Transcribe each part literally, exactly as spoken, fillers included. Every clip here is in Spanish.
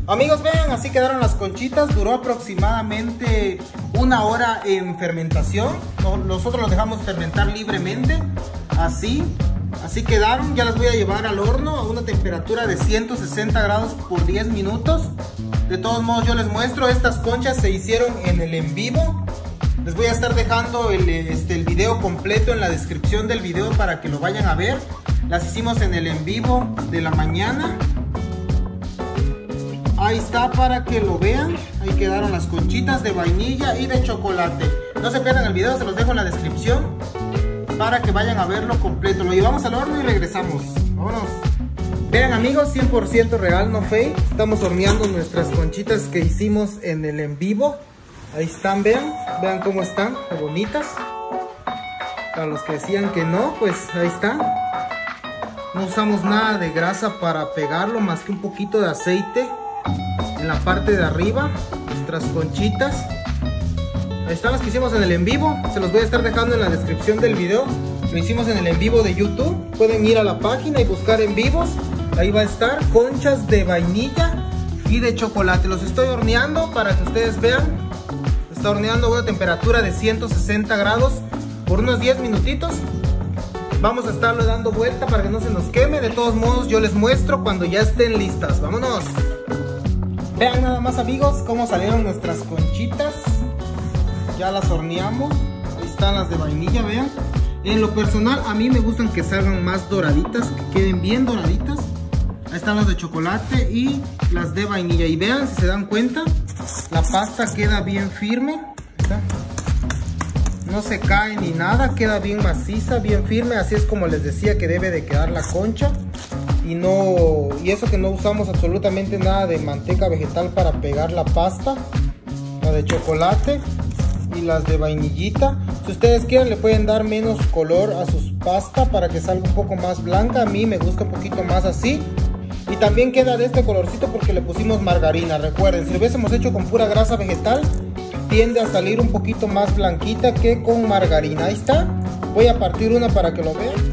Amigos, vean, así quedaron las conchitas. Duró aproximadamente una hora en fermentación. Nosotros los dejamos fermentar libremente. Así, así quedaron. Ya las voy a llevar al horno a una temperatura de ciento sesenta grados por diez minutos. De todos modos, yo les muestro. Estas conchas se hicieron en el en vivo. Les voy a estar dejando el, este, el video completo en la descripción del video para que lo vayan a ver. Las hicimos en el en vivo de la mañana. Ahí está para que lo vean. Ahí quedaron las conchitas de vainilla y de chocolate. No se pierdan el video, se los dejo en la descripción para que vayan a verlo completo. Lo llevamos al horno y regresamos. Vámonos. Vean, amigos, cien por ciento real, no fake. Estamos horneando nuestras conchitas que hicimos en el en vivo. Ahí están, vean. Vean cómo están, qué bonitas. Para los que decían que no, pues ahí están. No usamos nada de grasa para pegarlo, más que un poquito de aceite en la parte de arriba. Nuestras conchitas. Ahí están las que hicimos en el en vivo. Se los voy a estar dejando en la descripción del video. Lo hicimos en el en vivo de YouTube. Pueden ir a la página y buscar en vivos. Ahí va a estar conchas de vainilla y de chocolate. Los estoy horneando para que ustedes vean. Está horneando a una temperatura de ciento sesenta grados por unos diez minutitos. Vamos a estarlo dando vuelta para que no se nos queme. De todos modos, yo les muestro cuando ya estén listas. ¡Vámonos! Vean nada más, amigos, cómo salieron nuestras conchitas. Ya las horneamos. Ahí están las de vainilla, vean. En lo personal, a mí me gustan que salgan más doraditas, que queden bien doraditas. Ahí están las de chocolate y las de vainilla. Y vean, si se dan cuenta, la pasta queda bien firme. ¿Está? No se cae ni nada, queda bien maciza, bien firme. Así es como les decía que debe de quedar la concha. Y no, y eso que no usamos absolutamente nada de manteca vegetal para pegar la pasta. La de chocolate y las de vainillita. Si ustedes quieren, le pueden dar menos color a sus pastas para que salga un poco más blanca. A mí me gusta un poquito más así. Y también queda de este colorcito porque le pusimos margarina. Recuerden, si lo hubiésemos hecho con pura grasa vegetal, tiende a salir un poquito más blanquita que con margarina. Ahí está. Voy a partir una para que lo vean.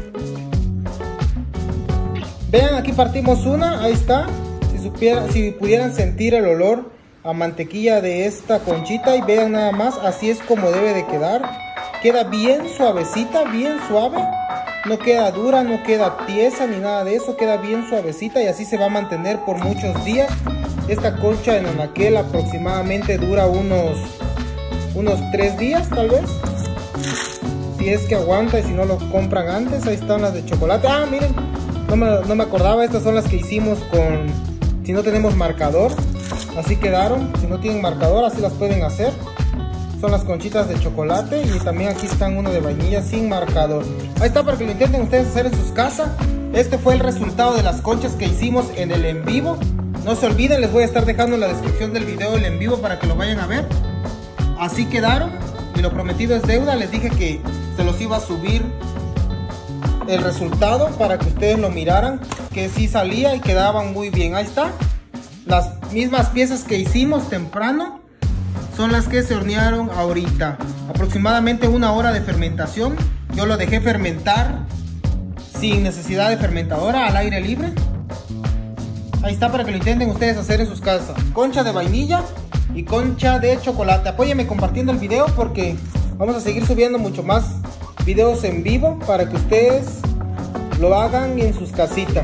Vean, aquí partimos una. Ahí está. Si, supiera, si pudieran sentir el olor a mantequilla de esta conchita. Y vean nada más. Así es como debe de quedar. Queda bien suavecita, bien suave. No queda dura, no queda tiesa ni nada de eso. Queda bien suavecita y así se va a mantener por muchos días. Esta concha de nanaquel aproximadamente dura unos unos tres días tal vez. Si es que aguanta y si no lo compran antes. Ahí están las de chocolate. Ah, miren, no me, no me acordaba. Estas son las que hicimos con... Si no tenemos marcador. Así quedaron. Si no tienen marcador, así las pueden hacer. Son las conchitas de chocolate. Y también aquí están uno de vainilla sin marcador. Ahí está para que lo intenten ustedes hacer en sus casas. Este fue el resultado de las conchas que hicimos en el en vivo. No se olviden, les voy a estar dejando en la descripción del video el en vivo para que lo vayan a ver. Así quedaron. Y lo prometido es deuda. Les dije que se los iba a subir el resultado para que ustedes lo miraran. Que sí salía y quedaban muy bien. Ahí está. Las mismas piezas que hicimos temprano son las que se hornearon ahorita. Aproximadamente una hora de fermentación. Yo lo dejé fermentar sin necesidad de fermentadora, al aire libre. Ahí está para que lo intenten ustedes hacer en sus casas. Concha de vainilla y concha de chocolate. Apóyenme compartiendo el video porque vamos a seguir subiendo mucho más videos en vivo para que ustedes lo hagan en sus casitas.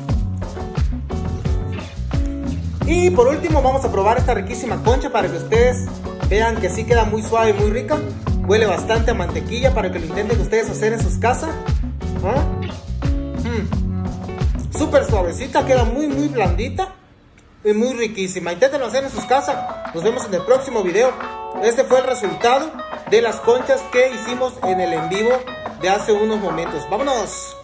Y por último vamos a probar esta riquísima concha para que ustedes vean que sí queda muy suave y muy rica. Huele bastante a mantequilla para que lo intenten ustedes hacer en sus casas. ¿Ah? Mm. Súper suavecita, queda muy muy blandita y muy riquísima. Inténtenlo hacer en sus casas. Nos vemos en el próximo video. Este fue el resultado de las conchas que hicimos en el en vivo de hace unos momentos. ¡Vámonos!